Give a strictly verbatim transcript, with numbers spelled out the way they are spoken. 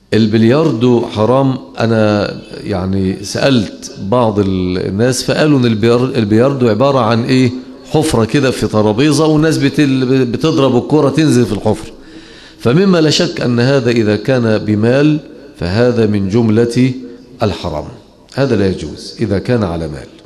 البلياردو حرام. أنا يعني سألت بعض الناس فقالوا إن البلياردو عبارة عن إيه؟ حفرة كده في ترابيزة، والناس بتضرب الكرة تنزل في الحفرة. فمما لا شك أن هذا إذا كان بمال فهذا من جملة الحرام، هذا لا يجوز إذا كان على مال.